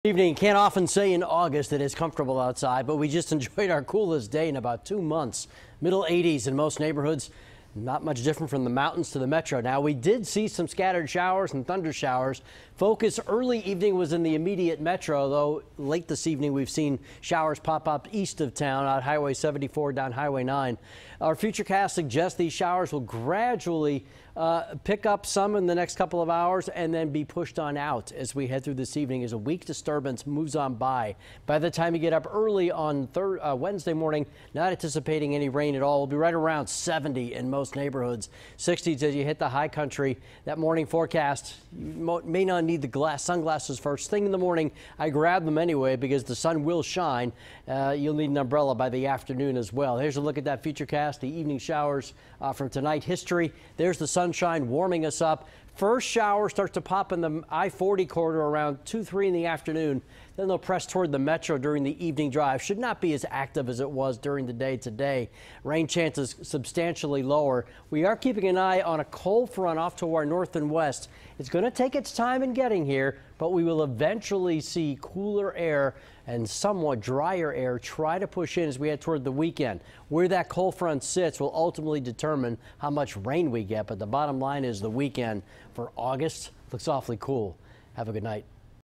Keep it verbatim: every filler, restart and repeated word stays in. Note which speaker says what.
Speaker 1: Evening. Can't often say in August that it's comfortable outside, but we just enjoyed our coolest day in about two months. Middle eighties in most neighborhoods. Not much different from the mountains to the metro. Now, we did see some scattered showers and thunder showers. Focus early evening was in the immediate metro, though late this evening we've seen showers pop up east of town on Highway seventy-four down Highway nine. Our futurecast suggests these showers will gradually uh, pick up some in the next couple of hours and then be pushed on out as we head through this evening as a weak disturbance moves on by. By the time you get up early on third, uh, Wednesday morning, not anticipating any rain at all. We'll be right around seventy in most neighborhoods. sixties as you hit the high country. That morning forecast, you may not need the glass sunglasses first thing in the morning. I grab them anyway because the sun will shine. Uh, you'll need an umbrella by the afternoon as well. Here's a look at that futurecast. The evening showers uh, from tonight. History. There's the sunshine warming us up. First shower starts to pop in the I forty corridor around two, three in the afternoon. Then they'll press toward the metro during the evening drive. Should not be as active as it was during the day today. Rain chances substantially lower. We are keeping an eye on a cold front off to our north and west. It's going to take its time in getting here, but we will eventually see cooler air and somewhat drier air try to push in as we head toward the weekend. Where that cold front sits will ultimately determine how much rain we get, but the bottom line is the weekend for August looks awfully cool. Have a good night.